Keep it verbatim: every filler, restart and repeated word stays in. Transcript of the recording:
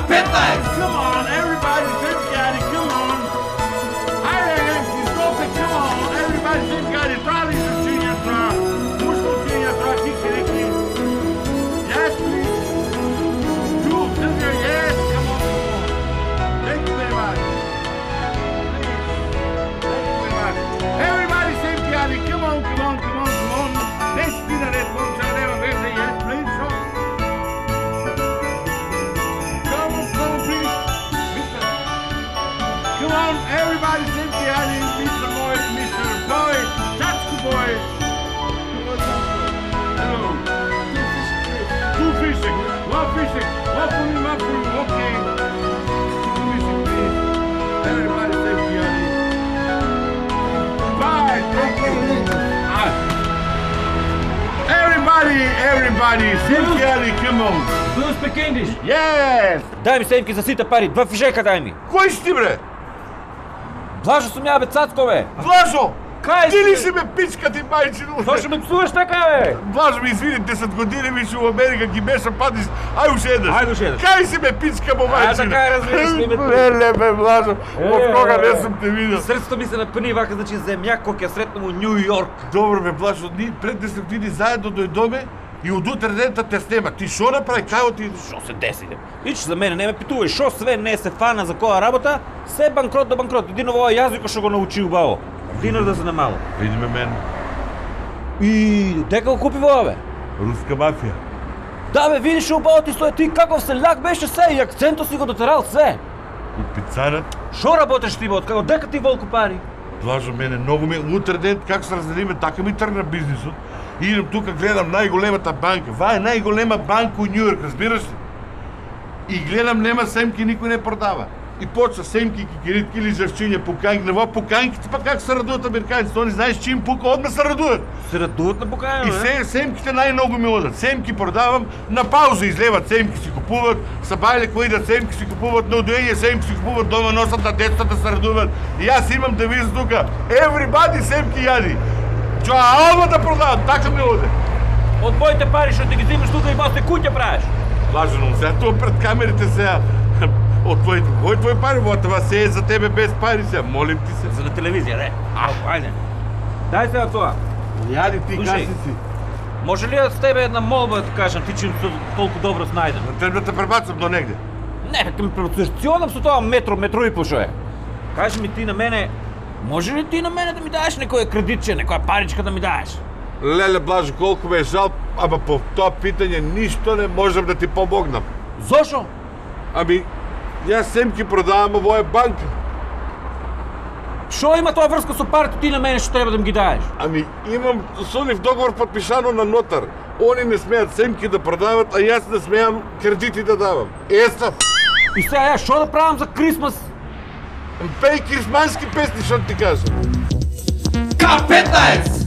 петнайсет! Come on, everybody, Сенкиари, come on! Айде, изготвя, come on! Everybody, Сенкиари, това ли са чиния това? Мушко чиния това, тихи реки. Yes, please. You, Silvia, yes, come on, come on. Thank you very much. Thank you very much. Everybody, Sentiani, come on, come on, come on, come on. Let's be the red one, Salema Verde, yes, please. So. Come on, come on, please. Mister. Come on, everybody, Sentiani, Mister Boy, Mister Boy, Tatsko Boy. Hello. Two fishing, one fishing, one for me, one for you, okay. Two fishing, please. Everybody, Sentiani. Bye, thank you. Ah. Everybody, everybody, Sentiani, come on. Do you speak English? Yes! Дай ми седмки за сите пари, два фишека дай ми. Кой си ти, бре? Блажо съм я, бе, цацко, бе. Влажо! Кай Ти си, ли бе? си ме пичка ти майчино? Защо ме псуваш така, бе? Влажо ми извини, десет години виж в Америка ги беше падиш. Ай уж едаш. Айде уж едаш. Кай си ме пичка, му майчино? така е, разбираш ли, бе. Леле, бе, Влажо. Е, От кога е, не съм те видел. Средството ми се напъни, вака, значи земя, кок я сретна му Нью Йорк. Добре, бе, Влажо, ние пред десет години заедно дойдоме и от утре дента те снема. Ти шо направи? Кай отидеш? Шо се деси, бе? Ич за мене не ме питувай, шо све не се фана за коя работа, се банкрот до банкрот. Един ово язика ще го научи убаво. Динар да се намало. Видиме мен. И дека го купи вола, бе? Руска мафия. Да, бе, видиш убаво ти стоя, ти каков селяк беше се и акценто си го дотерал все. И пицарът. Шо работеш ти, бе, от от дека ти волко пари? Влажо, мене много ми... Утре ден, как се разделиме, така ми тръгна бизнесът. И идем тук, гледам най-големата банка. Това е най-голема банка от Нью Йорк, разбираш ли? И гледам, нема семки, никой не продава. И почва семки, кикиритки или жавчиня, поканки. Нова поканките, пък как се радуват американците? То не знаеш, че им пука, отме се радуват. Се радуват на покаяне, И бе? се, семките най-много ми одат. Семки продавам, на пауза излеват, семки си купуват, събайли кои да семки си купуват, на удоение семки си купуват, дома носят на децата се радуват. И аз имам да вижда тук, everybody семки яди. Чо, алма да продават, така ми оде. От моите пари ще ти ги взимаш тук и после кутя правиш. Важно, сега това пред камерите сега. От твоите, кой твой пари, бо това се е за тебе без пари сега, молим ти се. За на телевизия, не? А, айде. Дай сега това. Яди ти, Слушай. каси си. Може ли с тебе една молба да кажем, ти че толкова добро знайдем? Трябва да те пребацам до негде. Не, към протестационам с това метро, метро и пошо е. Кажи ми ти на мене, може ли ти на мене да ми дадеш некоя кредитче, некоя паричка да ми дадеш? Леле, Блажо, колко ме е жал, ама по това питане нищо не можем да ти помогнам. Зошо? Ами, аз семки продавам, а е банка. Шо има това връзка с парите, ти на мене ще трябва да ми ги дадеш? Ами, имам сонив договор подпишано на нотар. Они не смеят семки да продават, а и аз не смеям кредити да давам. Еста! И сега аз шо да правям за Крисмас? Пей крисмански песни, ще ти кажа. К петнайсет!